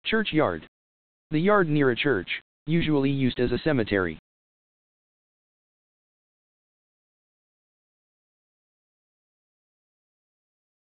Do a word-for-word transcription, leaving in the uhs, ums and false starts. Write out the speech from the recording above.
Churchyard. The yard near a church, usually used as a cemetery.